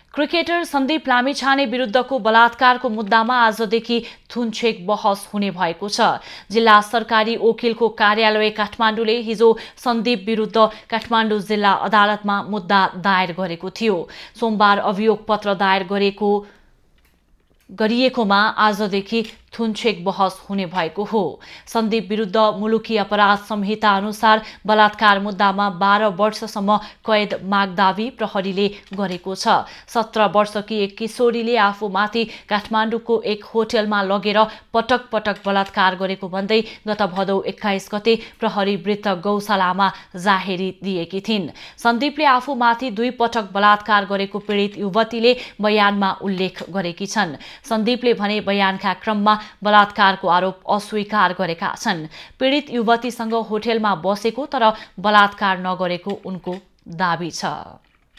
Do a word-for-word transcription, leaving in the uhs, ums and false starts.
Cricketer Sandeep Lamichhane विरुद्धको बलात्कारको मुद्दामा आजदेखि थुनछेक बहस हुने भएको छ। जिल्ला सरकारी वकिलको कार्यालय काठमाडौँले हिजो सन्दीप विरुद्ध काठमाडौँ जिल्ला अदालतमा मुद्दा दायर गरेको थियो। सोमबार अभियोग पत्र दायर गरेको गरिएकोमा आजदेखि थुनछेक बहस हुने भएको हो। सन्दीप विरुद्ध मुलुकी अपराध संहिता अनुसार बलात्कार मुद्दामा बाह्र वर्षसम्म कैद मागदावी प्रहरीले गरेको छ। सत्र वर्षकी एक किशोरीले आफूमाथि काठमाडौँको एक होटलमा लगेर पटक पटक बलात्कार गरेको भन्दै गत भदौ एक्काइस गते प्रहरी वृत्त गौशालामा जाहेरी दिएकी थिइन्। सन्दीपले आफूमाथि दुई पटक बलात्कार गरेको पीडित युवतीले बयानमा उल्लेख गरेकी छन्। सन्दीपले भने बयानका क्रममा बलात्कारको आरोप अस्वीकार गरेका छन्। पीडित युवतीसँग होटलमा बसेको तर बलात्कार नगरेको उनको दाबी छ।